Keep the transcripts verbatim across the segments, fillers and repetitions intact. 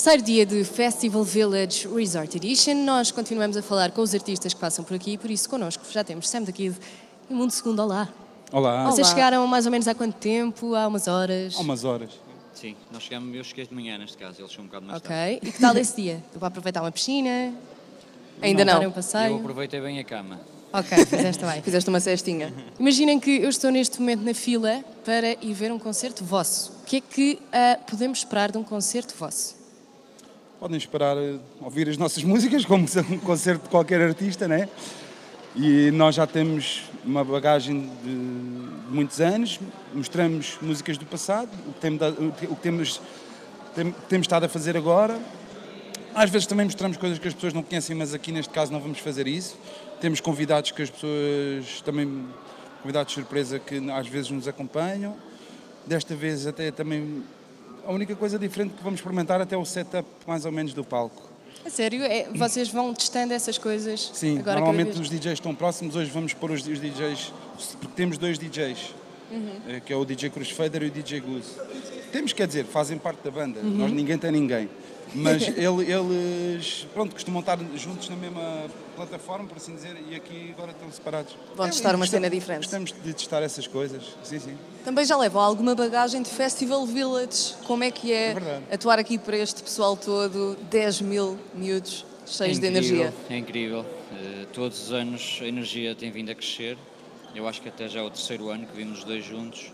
terceiro dia de Festival Village Resort Edition. Nós continuamos a falar com os artistas que passam por aqui, por isso connosco já temos Sam da Kid e Mundo Segundo. Olá. Olá. Vocês Olá. chegaram mais ou menos há quanto tempo? Há umas horas? Há umas horas. Sim, nós chegamos, eu cheguei de manhã neste caso, eles chegam um bocado mais Ok. tarde. E que tal esse dia? Para aproveitar uma piscina? Ainda não? não. Um passeio? Eu aproveitei bem a cama. Ok, fizeste bem. Fizeste uma cestinha. Imaginem que eu estou neste momento na fila para ir ver um concerto vosso. O que é que uh, podemos esperar de um concerto vosso? Podem esperar uh, ouvir as nossas músicas, como um concerto de qualquer artista, né? E nós já temos uma bagagem de muitos anos, mostramos músicas do passado, o que temos, o que temos, tem, temos estado a fazer agora. Às vezes também mostramos coisas que as pessoas não conhecem, mas aqui neste caso não vamos fazer isso. Temos convidados que as pessoas também, convidados de surpresa que às vezes nos acompanham. Desta vez até também, a única coisa diferente que vamos experimentar até é o setup mais ou menos do palco. A sério? É, vocês vão testando essas coisas? Sim, agora normalmente os D Js estão próximos, hoje vamos pôr os, os D Js, porque temos dois D Js, uhum. que é o D J Crusader e o D J Goose. Temos, quer dizer, fazem parte da banda, uhum. nós ninguém tem ninguém. Mas ele, eles, pronto, costumam estar juntos na mesma plataforma, por assim dizer, e aqui agora estão separados. Vão é, testar uma gostamos, cena diferente. Gostamos de testar essas coisas, sim, sim. Também já levam alguma bagagem de Festival Village. Como é que é, é atuar aqui para este pessoal todo, dez mil miúdos cheios é de energia? É incrível, uh, todos os anos a energia tem vindo a crescer. Eu acho que até já é o terceiro ano que vimos os dois juntos.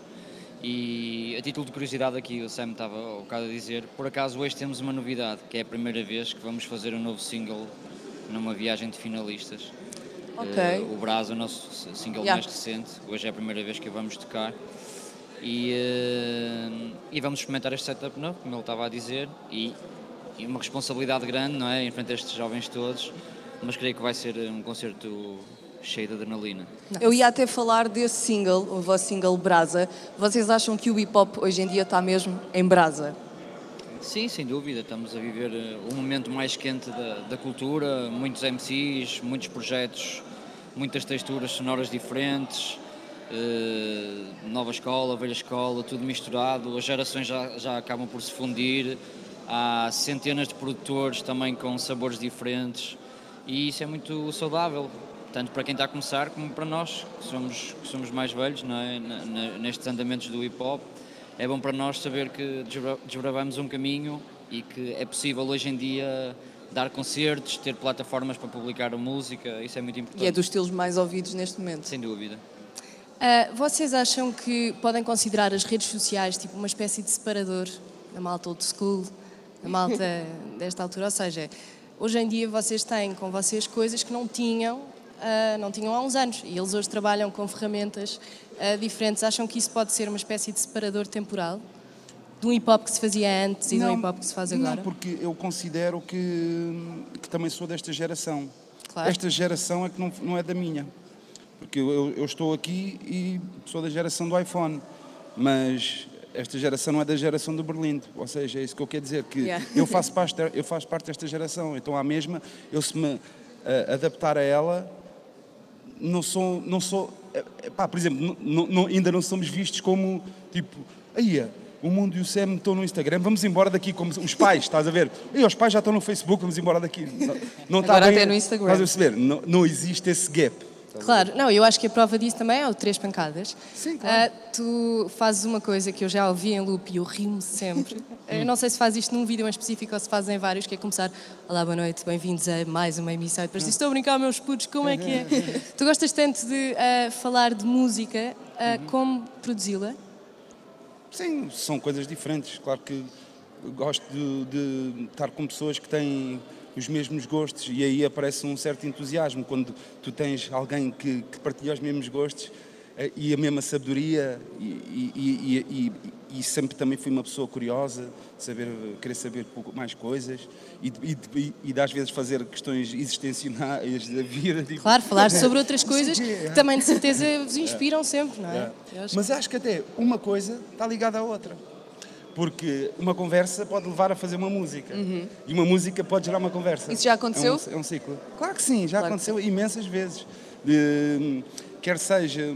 E a título de curiosidade aqui, o Sam estava um bocado a dizer, por acaso hoje temos uma novidade, que é a primeira vez que vamos fazer um novo single numa viagem de finalistas. Ok. Uh, o Brasa, o nosso single yeah. mais recente, hoje é a primeira vez que o vamos tocar. E, uh, e vamos experimentar este setup novo, como ele estava a dizer, e, e uma responsabilidade grande, não é, em frente a estes jovens todos, mas creio que vai ser um concerto cheio de adrenalina. Eu ia até falar desse single, o vosso single Brasa. Vocês acham que o hip-hop hoje em dia está mesmo em brasa? Sim, sem dúvida. Estamos a viver o momento mais quente da, da cultura, muitos M Cs, muitos projetos, muitas texturas sonoras diferentes, eh, nova escola, velha escola, tudo misturado. As gerações já, já acabam por se fundir. Há centenas de produtores também com sabores diferentes e isso é muito saudável. Tanto para quem está a começar como para nós, que somos, que somos mais velhos, não é? Nestes andamentos do hip-hop. É bom para nós saber que desbravamos um caminho e que é possível hoje em dia dar concertos, ter plataformas para publicar a música, isso é muito importante. E é dos estilos mais ouvidos neste momento. Sem dúvida. Uh, vocês acham que podem considerar as redes sociais tipo uma espécie de separador da malta old school, da malta desta altura? Ou seja, hoje em dia vocês têm com vocês coisas que não tinham Uh, não tinham há uns anos e eles hoje trabalham com ferramentas uh, diferentes. Acham que isso pode ser uma espécie de separador temporal de um hip-hop que se fazia antes e não, de um hip-hop que se faz agora? Não, porque eu considero que, que também sou desta geração. Claro. Esta geração é que não, não é da minha. Porque eu, eu estou aqui e sou da geração do iPhone, mas esta geração não é da geração do Berlim. Ou seja, é isso que eu quero dizer, que yeah. eu, faço parte, eu faço parte desta geração. Então, à mesma, eu se me uh, adaptar a ela, não sou, não sou pá, por exemplo, não, não, ainda não somos vistos como, tipo, aí o Mundo e o Sam estão no Instagram, vamos embora daqui, como os pais, estás a ver? E os pais já estão no Facebook, vamos embora daqui. Não, não Agora está bem, até no Instagram. Estás a perceber? Não, não existe esse gap. Claro, não, eu acho que a prova disso também é o Três Pancadas. Sim, claro. Uh, tu fazes uma coisa que eu já ouvi em loop e eu rimo sempre. Eu não sei se fazes isto num vídeo em específico ou se fazes em vários, que é começar: olá, boa noite, bem-vindos a mais uma emissão. E depois estou a brincar, meus putos, como é que é? Tu gostas tanto de uh, falar de música, uh, como produzi-la? Sim, são coisas diferentes. Claro que gosto de, de estar com pessoas que têm os mesmos gostos e aí aparece um certo entusiasmo quando tu tens alguém que, que partilha os mesmos gostos e a mesma sabedoria e, e, e, e, e sempre também fui uma pessoa curiosa, saber, querer saber pouco mais coisas e, e, e às vezes fazer questões existenciais da vida. Tipo... Claro, falar sobre outras coisas que também de certeza vos inspiram sempre, não é? é. Acho Mas acho que até uma coisa está ligada à outra. Porque uma conversa pode levar a fazer uma música. Uhum. E uma música pode gerar uma conversa. Isso já aconteceu? É um, é um ciclo. Claro que sim, já claro aconteceu imensas vezes. De, quer seja...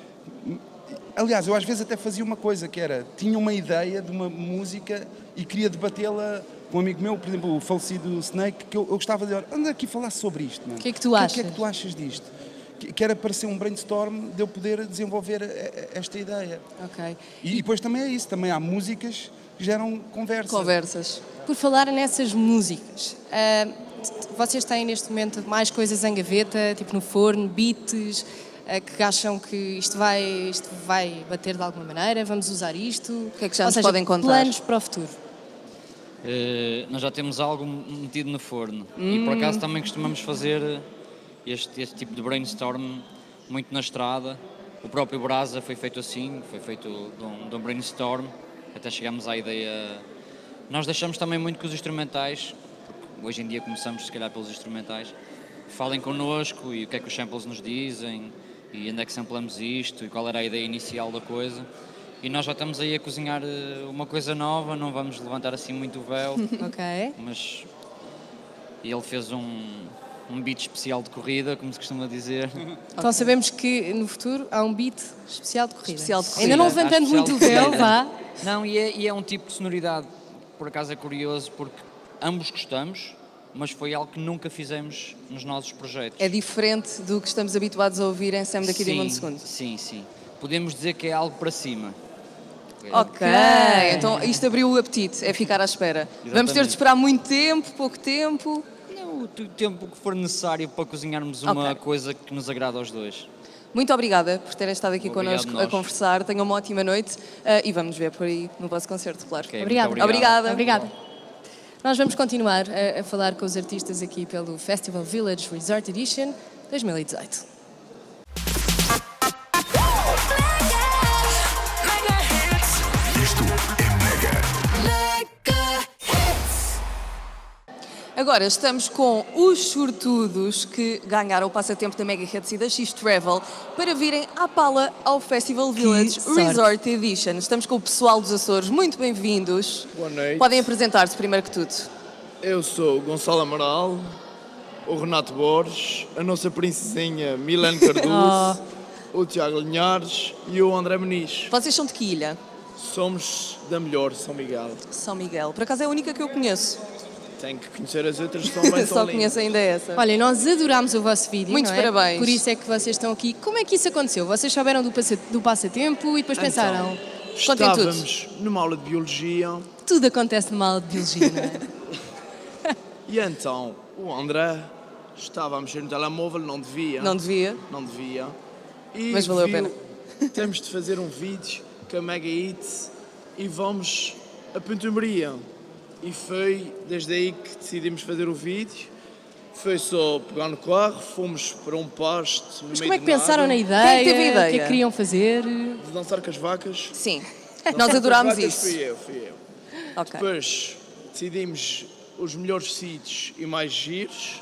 Aliás, eu às vezes até fazia uma coisa, que era... Tinha uma ideia de uma música e queria debatê-la com um amigo meu, por exemplo, o falecido Snake, que eu, eu gostava de anda aqui falar sobre isto, mano. O que é que tu achas? O que é que tu achas disto? Que, que era para ser um brainstorm de eu poder desenvolver a, a, esta ideia. Ok. E, e depois também é isso, também há músicas que geram conversa. Conversas. Por falar nessas músicas, uh, vocês têm neste momento mais coisas em gaveta, tipo no forno, beats, uh, que acham que isto vai, isto vai bater de alguma maneira, vamos usar isto? O que é que já Ou nos seja, podem contar? planos para o futuro. Uh, nós já temos algo metido no forno e por acaso também costumamos fazer este, este tipo de brainstorm muito na estrada. O próprio Brasa foi feito assim, foi feito de um, de um brainstorm, até chegámos à ideia. Nós deixamos também muito que os instrumentais, porque hoje em dia começamos se calhar pelos instrumentais, falem connosco e o que é que os samples nos dizem e onde é que samplamos isto e qual era a ideia inicial da coisa. E nós já estamos aí a cozinhar uma coisa nova, não vamos levantar assim muito o véu, Ok. mas ele fez um, um beat especial de corrida, como se costuma dizer. Então sabemos que no futuro há um beat especial de corrida. Especial de corrida. Ainda não Há levantando especial muito o de véu, corrida. vá. Não, e é, e é um tipo de sonoridade, por acaso é curioso, porque ambos gostamos, mas foi algo que nunca fizemos nos nossos projetos. É diferente do que estamos habituados a ouvir em Sam daqui de sim, Mundo Segundo. Sim, sim. Podemos dizer que é algo para cima. Ok, então isto abriu o apetite, é ficar à espera. Vamos ter de Exatamente. esperar muito tempo, pouco tempo. Não, o tempo que for necessário para cozinharmos uma Ok. coisa que nos agrada aos dois. Muito obrigada por terem estado aqui Obrigado connosco nós. a conversar. Tenham uma ótima noite uh, e vamos ver por aí no vosso concerto, claro. Ok, Obrigada. muito obrigado. Obrigada. Obrigada. Nós vamos continuar a, a falar com os artistas aqui pelo Festival Village Resort Edition dois mil e dezoito. Agora estamos com os sortudos que ganharam o passatempo da Mega Hits e da X-Travel para virem à pala ao Festival Village sorte. Resort Edition. Estamos com o pessoal dos Açores, muito bem-vindos. Boa noite. Podem apresentar-se primeiro que tudo. Eu sou o Gonçalo Amaral, o Renato Borges, a nossa princesinha Milene Cardoso, o Tiago Linhares e o André Meniz. Vocês são de que ilha? Somos da melhor São Miguel. São Miguel. Por acaso é a única que eu conheço. Tenho que conhecer as outras que são bem Só tão conheço lindas. ainda essa. Olha, nós adorámos o vosso vídeo, Muitos não é? parabéns. Por isso é que vocês estão aqui. Como é que isso aconteceu? Vocês souberam do, passa- do passatempo e depois pensaram, Então, Contem tudo. estávamos numa aula de biologia tudo acontece numa aula de biologia, não é? e então o André estava a mexer no telemóvel, não devia. Não devia. Não devia. E Mas valeu a viu, pena. Temos de fazer um vídeo com a Mega Hits e vamos a Punta Maria. E foi desde aí que decidimos fazer o vídeo. Foi só pegar no carro, fomos para um pasto no Mas meio como é que do pensaram na nada, ideia? Quem é que teve a O que é ideia? que queriam fazer? de dançar com as vacas. Sim. Dançar Nós com adorámos as vacas isso. Fui eu, fui eu. Ok. Depois decidimos os melhores sítios e mais giros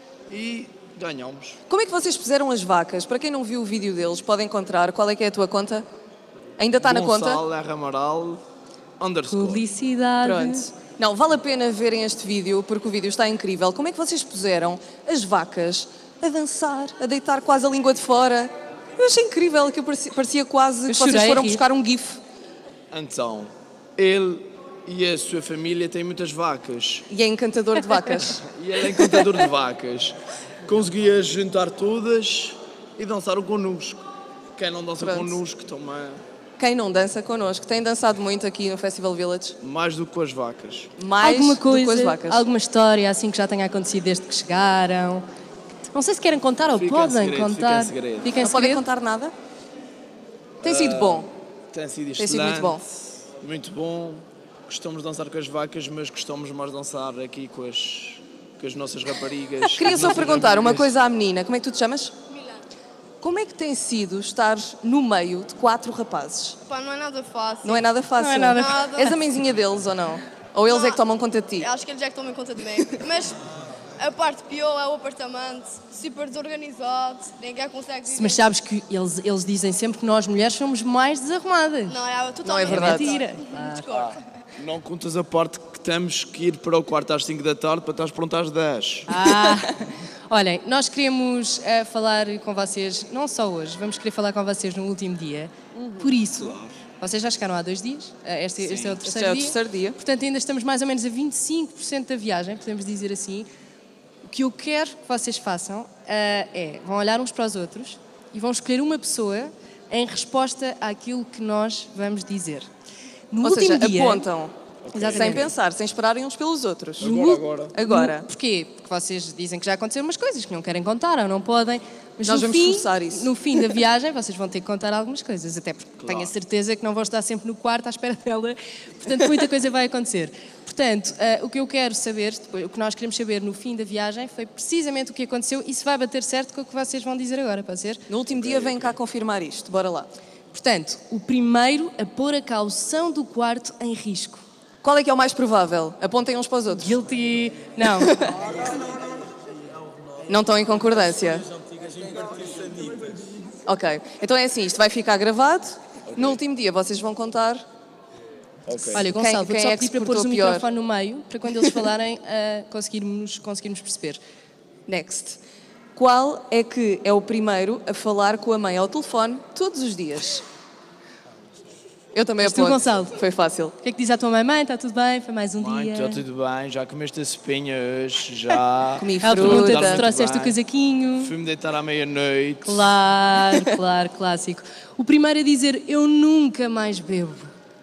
e ganhamos. Como é que vocês puseram as vacas? Para quem não viu o vídeo deles, pode encontrar. Qual é que é a tua conta? Ainda está na conta? Gonçalo R. Amaral, underscore. Publicidade. Pronto. Não, vale a pena verem este vídeo, porque o vídeo está incrível. Como é que vocês puseram as vacas a dançar, a deitar quase a língua de fora? Eu achei incrível, que eu parecia, parecia quase que chorei vocês a foram rir. buscar um gif. Então, ele e a sua família têm muitas vacas. E é encantador de vacas. E ele é encantador de vacas. Conseguia juntar todas e dançaram connosco. Quem não dança Pronto. connosco toma Quem não dança connosco tem dançado muito aqui no Festival Village. mais do que com as vacas. Mais Alguma do que com as coisa, vacas. alguma história assim que já tenha acontecido desde que chegaram? Não sei se querem contar ou Fica em podem segredo, fica contar. em segredo. Fica em Não podem segredo? contar nada? Tem sido bom. Tem sido Tem excelente. sido muito bom. Muito bom. Gostamos de dançar com as vacas, mas gostamos mais de dançar aqui com as, com as nossas raparigas. Queria As só nossas perguntar uma raparigas. coisa à menina. Como é que tu te chamas? Como é que tem sido estar no meio de quatro rapazes? Pá, não é nada fácil. Não é nada fácil. Não é nada fácil. És a mãezinha deles ou não? Ou eles é que tomam conta de ti? Eu acho que eles é que tomam conta de mim. Mas a parte pior é o apartamento, super desorganizado, ninguém consegue viver. Mas sabes que eles, eles dizem sempre que nós mulheres somos mais desarrumadas. Não, é totalmente Não é verdade. Mentira. Discordo. Não contas a parte que temos que ir para o quarto às cinco da tarde para estar pronto às dez. Ah, olhem, nós queremos eh, falar com vocês, não só hoje, vamos querer falar com vocês no último dia. Por isso, Vocês já chegaram há dois dias, este, este é o terceiro Este é o dia. terceiro dia. Portanto, ainda estamos mais ou menos a vinte e cinco por cento da viagem, podemos dizer assim. O que eu quero que vocês façam uh, é, vão olhar uns para os outros e vão escolher uma pessoa em resposta àquilo que nós vamos dizer. No Ou último seja, dia, apontam, Exatamente. sem pensar, sem esperarem uns pelos outros. Agora, agora. Agora. No- Porquê? Porque vocês dizem que já aconteceram umas coisas que não querem contar ou não podem. Mas Nós no vamos fim, forçar isso. No fim da viagem, vocês vão ter que contar algumas coisas. Até porque tenho a certeza que não vão estar sempre no quarto à espera dela. Portanto, muita coisa vai acontecer. Portanto, uh, o que eu quero saber, depois, o que nós queremos saber no fim da viagem, foi precisamente o que aconteceu e se vai bater certo com o que vocês vão dizer agora, pode ser? No último dia vem cá confirmar isto. Bora lá. Portanto, o primeiro a pôr a caução do quarto em risco. Qual é que é o mais provável? Apontem uns para os outros. Guilty. Não. Não estão em concordância? Ok. Então é assim, isto vai ficar gravado. No último dia vocês vão contar. Olha, Gonçalo, Quem- vou quem só é que pedir se para pôr portou o pior? microfone no meio, para quando eles falarem, uh, conseguirmos, conseguirmos perceber. Next. Qual é que é o primeiro a falar com a mãe ao telefone todos os dias? Eu também És tu, aponto. Gonçalo? Foi fácil. O que é que diz à tua mãe? Mãe, está tudo bem? Foi mais um Mãe, dia. está tudo bem, já comeste a sopinha hoje, já. Comi Ela pergunta fruta. se trouxeste o bem. casaquinho. Fui-me deitar à meia-noite. Claro, claro, clássico. O primeiro a dizer, eu nunca mais bebo.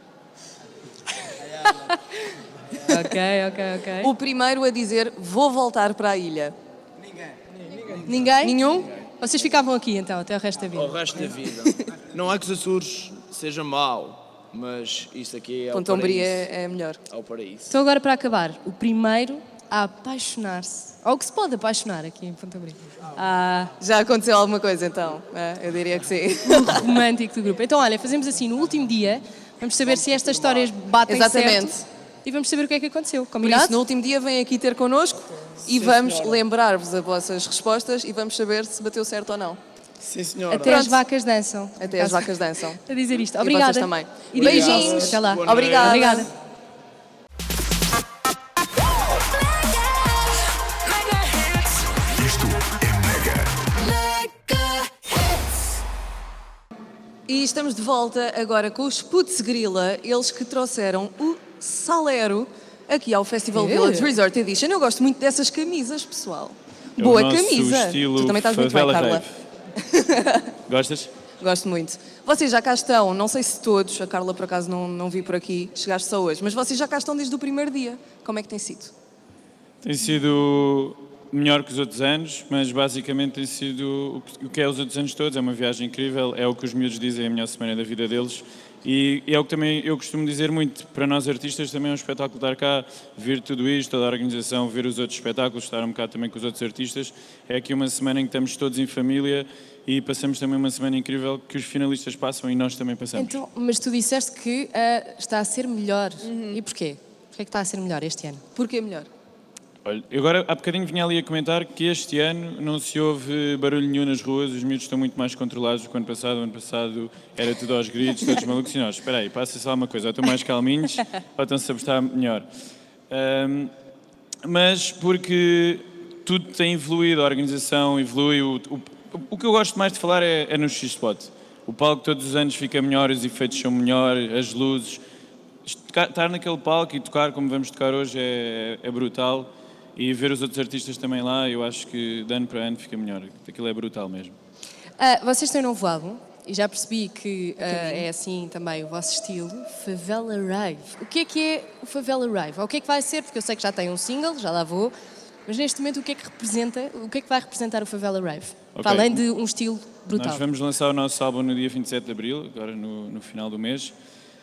ok, ok, ok. O primeiro a dizer, vou voltar para a ilha. Ninguém? Nenhum? Vocês ficavam aqui então, até o resto da Ao vida. resto da vida. Não é que os Açores seja mau, mas isso aqui é o Ponto Umbria paraíso. é, é melhor. É o paraíso. Então agora para acabar, o primeiro a apaixonar-se. Ou que se pode apaixonar aqui em Ponta Umbria. Ah, Já aconteceu alguma coisa então? É, eu diria que sim. o romântico do grupo. Então olha, fazemos assim, no último dia, vamos saber se estas histórias batem Exatamente. certo. E vamos saber o que é que aconteceu. Por Combinado? isso, no último dia vem aqui ter connosco e vamos lembrar-vos as vossas respostas e vamos saber se bateu certo ou não. Sim, senhora. Até as Pronto. vacas dançam. Até as vacas dançam. A dizer isto. E Obrigada. vocês também. E Beijinhos. Até lá. Boa noite. Obrigada. Obrigada. E estamos de volta agora com os Putz Grilla, eles que trouxeram o Salero aqui ao Festival É. Village Resort Edition. Eu gosto muito dessas camisas, pessoal. É Boa o nosso camisa. estilo Tu também estás muito bem, favela Carla. rave. Gostas? Gosto muito. Vocês já cá estão, não sei se todos, a Carla por acaso não, não vi por aqui, chegaste só hoje, mas vocês já cá estão desde o primeiro dia. Como é que tem sido? Tem sido melhor que os outros anos, mas basicamente tem sido o que- o que é os outros anos todos. É uma viagem incrível, é o que os miúdos dizem, é a melhor semana da vida deles. E é o que também eu costumo dizer muito, para nós artistas também é um espetáculo estar cá, ver tudo isto, toda a organização, ver os outros espetáculos, estar um bocado também com os outros artistas. É aqui uma semana em que estamos todos em família e passamos também uma semana incrível que os finalistas passam e nós também passamos. Então, mas tu disseste que ah, está a ser melhor. E porquê? Porquê é que está a ser melhor este ano? Porquê melhor? Olha, eu agora há bocadinho vinha ali a comentar que este ano não se ouve barulho nenhum nas ruas, os miúdos estão muito mais controlados do que o ano passado. O ano passado era tudo aos gritos, todos malucos. E nós, espera aí, passa-se lá uma coisa, ou estão mais calminhos ou estão-se a prestar melhor. Ahm, mas porque tudo tem evoluído, a organização evolui. O, o, o que eu gosto mais de falar é, é no X-Spot. O palco todos os anos fica melhor, os efeitos são melhores, as luzes. Estar naquele palco e tocar como vamos tocar hoje é, é brutal. E ver os outros artistas também lá, eu acho que de ano para ano fica melhor. Aquilo é brutal mesmo. Ah, vocês têm um novo álbum e já percebi que ah, é assim também o vosso estilo, Favela Rave. O que é que é o Favela Rave? Ou o que é que vai ser? Porque eu sei que já tem um single, já lá vou, mas neste momento o que é que representa, o que é que vai representar o Favela Rave? Ok. Para além de um estilo brutal. Nós vamos lançar o nosso álbum no dia vinte e sete de abril, agora no, no final do mês.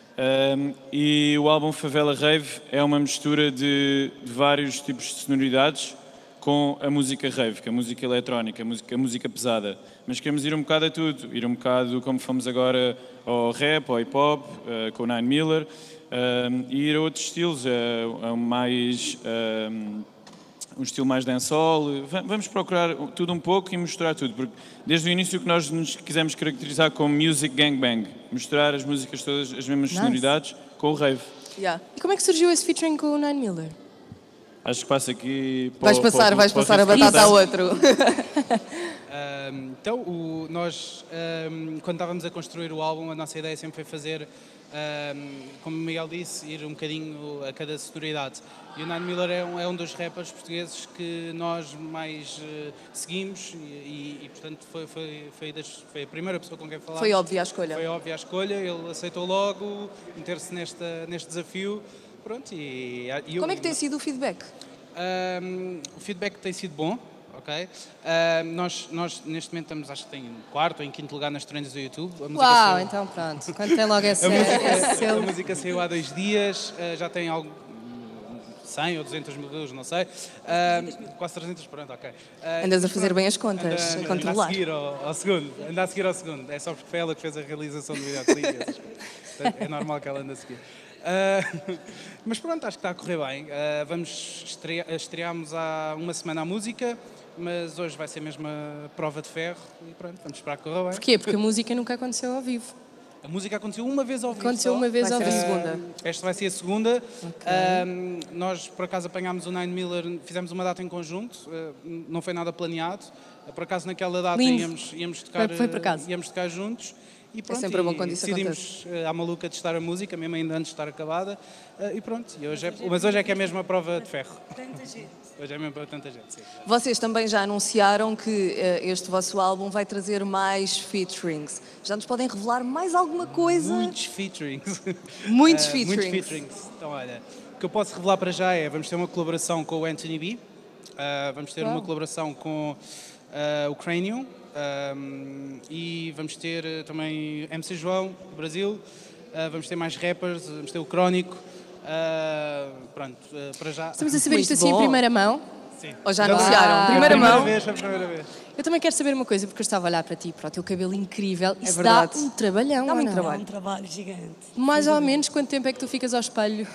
Um, e o álbum Favela Rave é uma mistura de, de vários tipos de sonoridades com a música rave, que é a música eletrónica, a música, a música pesada. Mas queremos ir um bocado a tudo, ir um bocado como fomos agora ao rap, ao hip-hop, uh, com o Nine Miller, um, e ir a outros estilos, a, a mais... Um, um estilo mais dancehall. Va- Vamos procurar tudo um pouco e misturar tudo, porque desde o início que nós nos quisemos caracterizar como music gangbang, misturar as músicas todas, as mesmas Nice. sonoridades, com o rave. Yeah. E como é que surgiu esse featuring com o Nine Miller? Acho que passa aqui... para Vais o- passar, para o- vais para o passar a Risto batata Risto. ao outro. Um, então, o, nós, um, quando estávamos a construir o álbum, a nossa ideia sempre foi fazer, um, como o Miguel disse, ir um bocadinho a cada sonoridade. E o Nine Miller é um, é um dos rappers portugueses que nós mais uh, seguimos e, e, e portanto, foi, foi, foi, das, foi a primeira pessoa com quem falámos. Foi óbvia a escolha. Foi óbvia a escolha, ele aceitou logo meter-se neste desafio. Pronto, e, e Como é que tem sido o feedback? Um, o feedback tem sido bom. Okay. Uh, nós, nós neste momento estamos, acho que tem em quarto ou em quinto lugar nas trends do YouTube. A música Uau, saiu... então pronto. Quando tem logo esse, a, música, esse a música saiu há dois dias, uh, já tem algo, cem ou duzentos mil views, não sei. Uh, quase trezentos, pronto, ok. Uh, Andas a fazer bem as contas, anda, a controlar. Anda a seguir ao, ao segundo, anda a seguir ao segundo. É só porque foi ela que fez a realização do videoclipe. É normal que ela ande a seguir. Uh, mas pronto, acho que está a correr bem. Uh, vamos estrear, estreámos há uma semana a música, mas hoje vai ser mesmo a prova de ferro e pronto, vamos esperar que corra bem. Porquê? Porque a música nunca aconteceu ao vivo. A música aconteceu uma vez ao vivo. Aconteceu só. uma vez Vai ao ser a vivo. segunda. Esta vai ser a segunda. Ok. Um, nós, por acaso, apanhámos o Nine Miller, fizemos uma data em conjunto, uh, não foi nada planeado. Uh, por acaso, naquela data Lindo. íamos, íamos, tocar, Foi por acaso. íamos tocar juntos. E pronto, sempre bom quando e isso decidimos uh, à maluca testar a música, mesmo ainda antes de estar acabada. Uh, e pronto, e hoje é, mas hoje é que é mesmo a prova de ferro. Tanta gente. Hoje é mesmo para tanta gente, sim. Vocês também já anunciaram que uh, este vosso álbum vai trazer mais featurings. Já nos podem revelar mais alguma coisa? Muitos featurings. Muitos Uh, featurings. Muitos featurings. Então, olha, o que eu posso revelar para já é, vamos ter uma colaboração com o Anthony B, uh, vamos ter Uau. uma colaboração com uh, o Cranium, um, e vamos ter uh, também M C João, do Brasil, uh, vamos ter mais rappers, vamos ter o Crónico, uh, pronto, uh, para já... Estamos a saber Muito isto assim bom. em primeira mão. Sim. Ou já Não, anunciaram? foi a Primeira primeira mão? vez, foi a primeira vez. Eu também quero saber uma coisa, porque eu estava a olhar para ti, para o teu cabelo incrível. Isso verdade. dá um trabalhão, Dá muito ou não? trabalho. É um trabalho gigante. Mais ou menos quanto tempo é que tu ficas ao espelho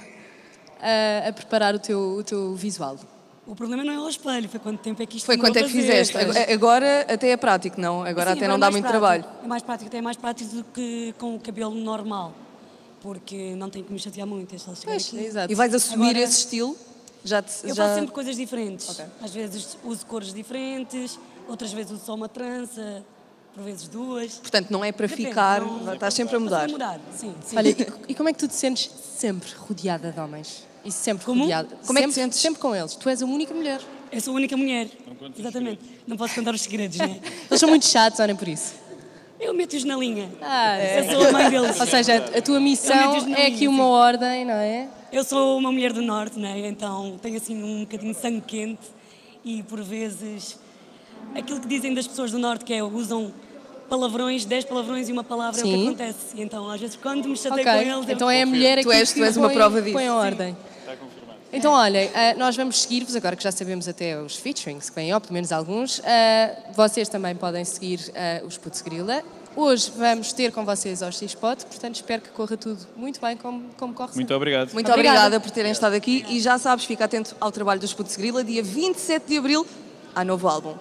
a, a preparar o teu, o teu visual? O problema não é o espelho, foi quanto tempo é que isto Foi demorou quanto é que a fazer. fizeste? Agora- Agora até é prático, não? Agora Sim, até agora não é dá mais muito prático. trabalho. É mais prático, até é mais prático do que com o cabelo normal, porque não tenho que me chatear muito, é só chegar Pois, aqui. exato. E vais assumir Agora- esse estilo? Já te, Eu já... faço sempre coisas diferentes. Ok. Às vezes uso cores diferentes, outras vezes uso só uma trança, por vezes duas. Portanto, não é para Depende, ficar, não- estás sempre a Está mudar. a mudar, sim, sim. Olha, e, e como é que tu te sentes sempre rodeada de homens? E sempre Como? rodeada? Como é que te sempre, sentes? sempre com eles. Tu és a única mulher. Eu sou a única mulher. Exatamente. Não posso contar os segredos, não é? Eles são muito chatos, olhem por isso. Eu meto-os na linha. Ah, Eu sou a mãe deles. Ou seja, a tua missão meto-os na é linha, aqui uma sim. ordem, não é? Eu sou uma mulher do Norte, né? Então tenho assim um bocadinho de sangue quente e por vezes aquilo que dizem das pessoas do Norte que é usam palavrões, dez palavrões e uma palavra é o Sim. que acontece. E então às vezes quando me chatei Ok, com eles... eu- então é a mulher aqui Tu és- que tu és uma põe, prova disso. põe a ordem. Então, olhem, eh, nós vamos seguir-vos, agora que já sabemos até os featurings que vêm, ou pelo menos alguns. eh, vocês também podem seguir eh, os Putz Grila. Hoje vamos ter com vocês ao X-Pot, portanto espero que corra tudo muito bem como, como corre Muito sempre. obrigado. Muito Obrigada. obrigada por terem estado aqui e já sabes, fica atento ao trabalho dos Putz Grila, dia vinte e sete de abril, há novo álbum.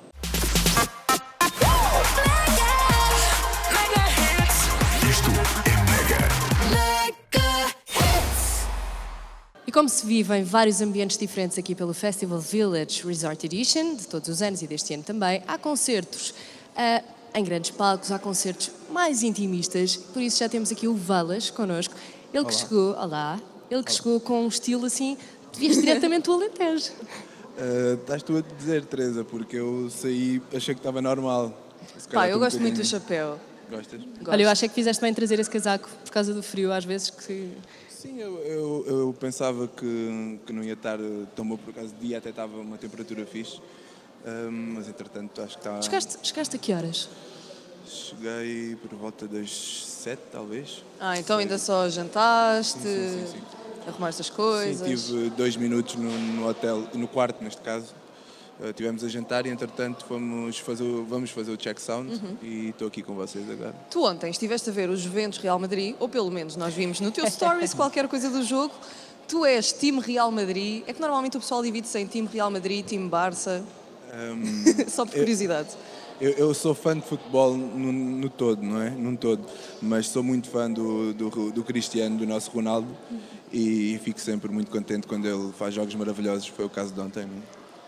E como se vive em vários ambientes diferentes aqui pelo Festival Village Resort Edition, de todos os anos e deste ano também, há concertos ah, em grandes palcos, há concertos mais intimistas, por isso já temos aqui o Valas connosco. Ele que chegou, olá, ele que chegou com um estilo assim, vieste diretamente do Alentejo. Uh, estás tu a dizer, Teresa, porque eu saí, achei que estava normal. Se calhar Pá, eu estou um gosto muito do bocadinho- chapéu. Gostas? Gosto. Olha, eu achei que fizeste bem trazer esse casaco por causa do frio, às vezes que... Sim, eu, eu, eu pensava que, que não ia estar tão bom por causa do dia, até estava uma temperatura fixe. Um, mas entretanto acho que está. Chegaste, chegaste a que horas? Cheguei por volta das sete, talvez. Ah, então ainda só jantaste, Sim, sim, sim, arrumaste as Sim, coisas. tive dois minutos no, no hotel, no quarto neste caso. Uh, tivemos a jantar e entretanto fomos fazer, o- vamos fazer o check sound Uhum. e estou aqui com vocês agora. Tu ontem estiveste a ver o Juventus Real Madrid, ou pelo menos nós vimos no teu stories qualquer coisa do jogo. Tu és time Real Madrid. É que normalmente o pessoal divide-se em time Real Madrid, time Barça. Um, Só por eu- curiosidade. Eu, eu sou fã de futebol no, no todo, não é? Num todo. Mas sou muito fã do, do, do Cristiano, do nosso Ronaldo. E fico sempre muito contente quando ele faz jogos maravilhosos. Foi o caso de ontem. Não é?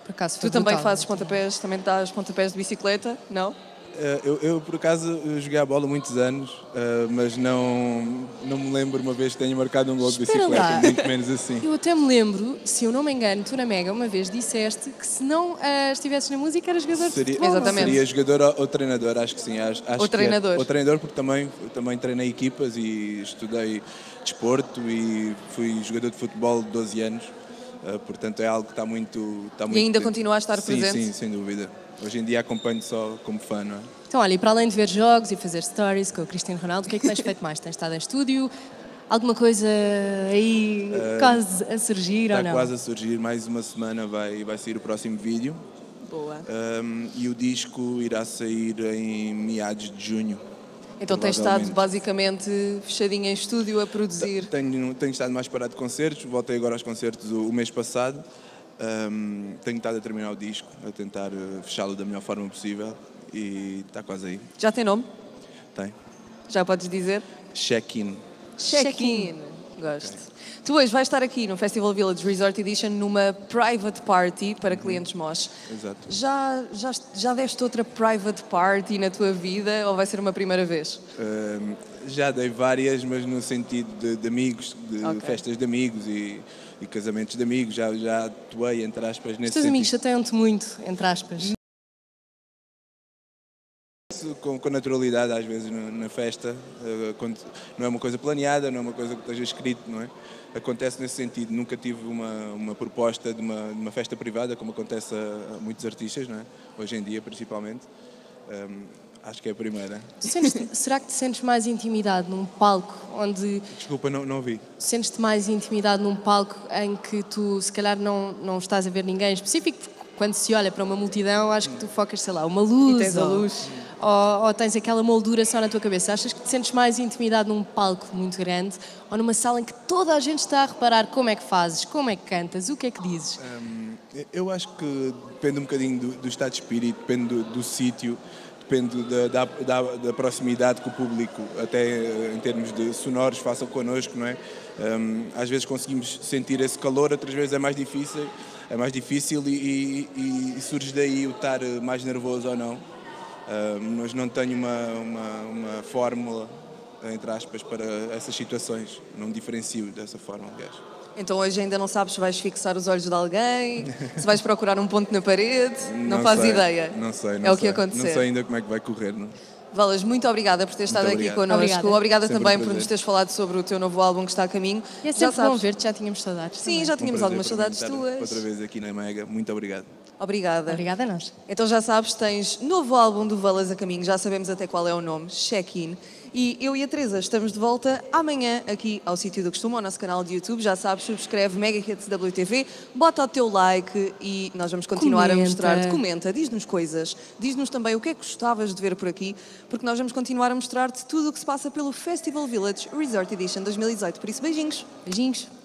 Por acaso foi Tu também brutal. fazes pontapés, também dás pontapés de bicicleta, não? Eh, Eu, eu, por acaso, eu joguei a bola há muitos anos, eh, mas não, não me lembro uma vez que tenha marcado um gol de Espera bicicleta, lá. muito menos assim. Eu até me lembro, se eu não me engano, tu na Mega uma vez disseste que se não ah, estivesses na música eras jogador de Seria, futebol. não Exatamente. seria jogador ou, ou treinador, acho que sim. Acho, acho Ou que é. treinador. Ou treinador, porque também, também treinei equipas e estudei desporto e fui jogador de futebol de doze anos. Uh, portanto, é algo que está muito. Está muito ainda dentro. continua a estar sim, presente? Sim, sem dúvida. Hoje em dia acompanho só como fã, não é? Então, olha, e para além de ver jogos e fazer stories com o Cristiano Ronaldo, o que é que tens feito mais? Tens estado em estúdio? Alguma coisa aí quase a surgir ou Está não? quase a surgir, mais uma semana vai, vai sair o próximo vídeo. Boa. Um, e o disco irá sair em meados de junho. Então tens estado provavelmente. basicamente fechadinho em estúdio a produzir. Tenho, tenho estado mais parado de concertos, voltei agora aos concertos o, o mês passado. Um, tenho estado a terminar o disco, a tentar uh, fechá-lo da melhor forma possível e está quase aí. Já tem nome? Tem. Já podes dizer? Check-in. Check-in. Gosto. Tu hoje vais estar aqui no Festival Village Resort Edition numa private party para clientes Mosh. Exato. Já, já, já deste outra private party na tua vida ou vai ser uma primeira vez? Um, já dei várias, mas no sentido de, de amigos, de Ok. festas de amigos e, e casamentos de amigos. Já, já atuei, entre aspas, Os nesse teus amigos sentido. chateiam-te muito, entre aspas. Com, com naturalidade, às vezes, na, na festa. eh, quando- não é uma coisa planeada, não é uma coisa que esteja escrito, não é? Acontece nesse sentido. Nunca tive uma, uma proposta de uma, de uma festa privada, como acontece a, a muitos artistas, não é? Hoje em dia, principalmente. Ahm, acho que é a primeira. Tu sentes- será que te sentes mais intimidade num palco onde Desculpa, não, não ouvi. sentes-te mais intimidade num palco em que tu se calhar não, não estás a ver ninguém específico, porque quando se olha para uma multidão acho que tu focas, sei lá, uma luz, E tens a ou, luz. Ou, ou tens aquela moldura só na tua cabeça. Achas que te sentes mais intimidade num palco muito grande ou numa sala em que toda a gente está a reparar como é que fazes, como é que cantas, o que é que dizes? Hum, eu acho que depende um bocadinho do, do estado de espírito, depende do, do sítio, depende da, da, da, da proximidade que o público, até eh, em termos de sonoros, façam connosco, não é? Hum, às vezes conseguimos sentir esse calor, outras vezes é mais difícil, é mais difícil e, e, e surge daí o estar mais nervoso ou não. Hum, mas não tenho uma, uma, uma fórmula, entre aspas, para essas situações. Não diferencio dessa forma, aliás. Então hoje ainda não sabes se vais fixar os olhos de alguém, se vais procurar um ponto na parede, não, fazes sei, ideia. Não sei, não É o que sei. acontecer. Não sei ainda como é que vai correr, não? Valas, muito obrigada por ter estado aqui obrigado. connosco. Obrigada. Obrigada Sempre também um por prazer. nos teres falado sobre o teu novo álbum que está a caminho. E é Já sempre bom sabes. ver-te, já tínhamos saudades. Sim, também. já Um tínhamos prazer algumas para mim saudades estar tuas. outra vez aqui na Mega. Muito obrigado. Obrigada. Obrigada a nós. Então já sabes, tens novo álbum do Valas a caminho, já sabemos até qual é o nome, Check-in. E eu e a Teresa estamos de volta amanhã aqui ao sítio do costume, ao nosso canal de YouTube. Já sabes, subscreve Mega Hits W T V, bota o teu like e nós vamos continuar Comenta. a mostrar-te. Comenta, diz-nos coisas, diz-nos também o que é que gostavas de ver por aqui, porque nós vamos continuar a mostrar-te tudo o que se passa pelo Festival Village Resort Edition dois mil e dezoito. Por isso, beijinhos. Beijinhos.